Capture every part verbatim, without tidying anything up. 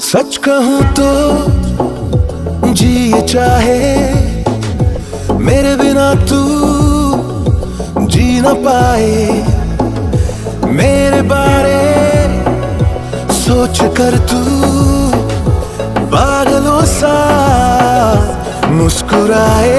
सच कहूं तो जी चाहे मेरे बिना तू जी न पाए। मेरे बारे सोच कर तू पागलों सा मुस्कुराए।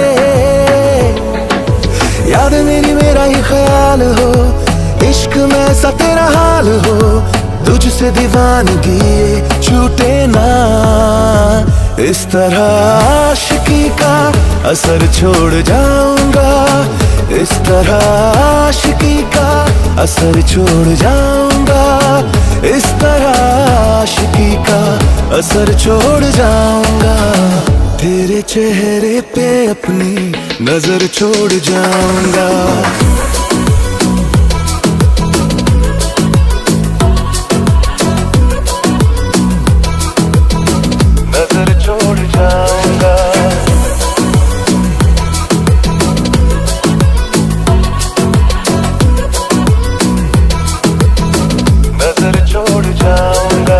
याद मेरी मेरा ही ख्याल हो, इश्क में सा तेरा हाल हो, तुझसे दीवानगी छूटे ना। इस तरह आशिकी का असर छोड़ जाऊंगा, इस तरह आशिकी का असर छोड़ जाऊंगा, इस तरह आशिकी का असर छोड़ जाऊंगा। तेरे चेहरे पे अपनी नजर छोड़ जाऊंगा। नजर छोड़ जाऊंगा, नजर छोड़ जाऊंगा।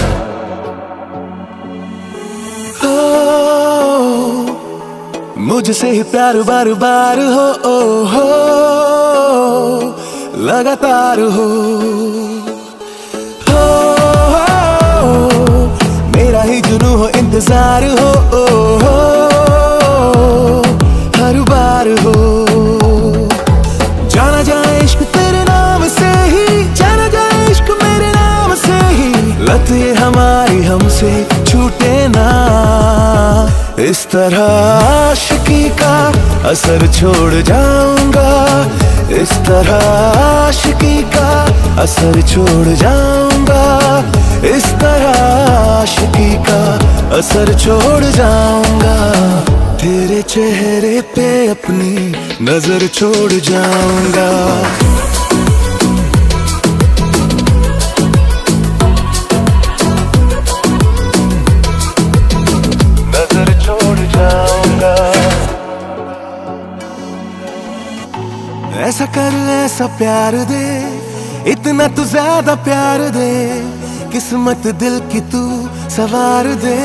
मुझसे ही प्यार बार बार हो, ओ हो लगातार हो, हो, हो मेरा ही जुनू हो, इंतजार हो, ओ हो हर बार हो। जाना जाए इश्क तेरे नाम से ही, जाना जाए इश्क मेरे नाम से ही, लत ये हमारी हमसे छूटे ना। इस तरह आशिकी का असर छोड़ जाऊंगा, इस तरह आशिकी का असर छोड़ जाऊंगा, इस तरह आशिकी का असर छोड़ जाऊंगा। तेरे चेहरे पे अपनी नजर छोड़ जाऊंगा। ऐसा कर ऐसा प्यार दे, इतना तू ज्यादा प्यार दे, किस्मत दिल की तू सवार दे।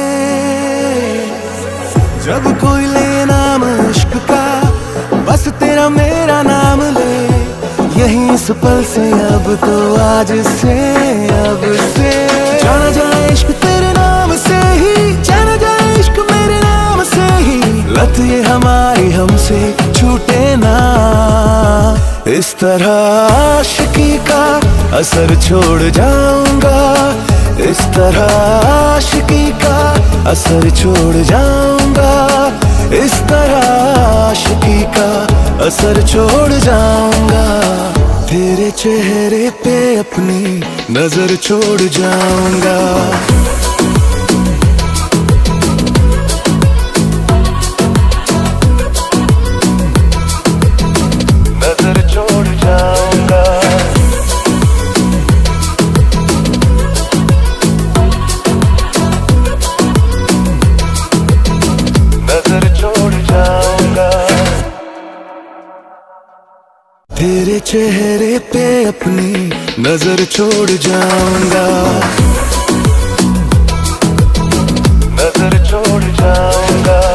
जब कोई ले नाम इश्क का, बस तेरा मेरा नाम ले, यहीं इस पल से अब तो आज से अब से। जाना जाए इश्क तेरे नाम से ही, जाना जाए इश्क मेरे नाम से ही, लत ये हमारी हमसे छूटे ना। इस तरह आशिकी का असर छोड़ जाऊंगा, इस तरह आशिकी का असर छोड़ जाऊंगा, इस तरह आशिकी का असर छोड़ जाऊंगा। तेरे चेहरे पे अपनी नजर छोड़ जाऊंगा। नजर छोड़ जाऊंगा, नजर छोड़ जाऊंगा। तेरे चेहरे पे अपनी नजर छोड़ जाऊंगा, नजर छोड़ जाऊंगा।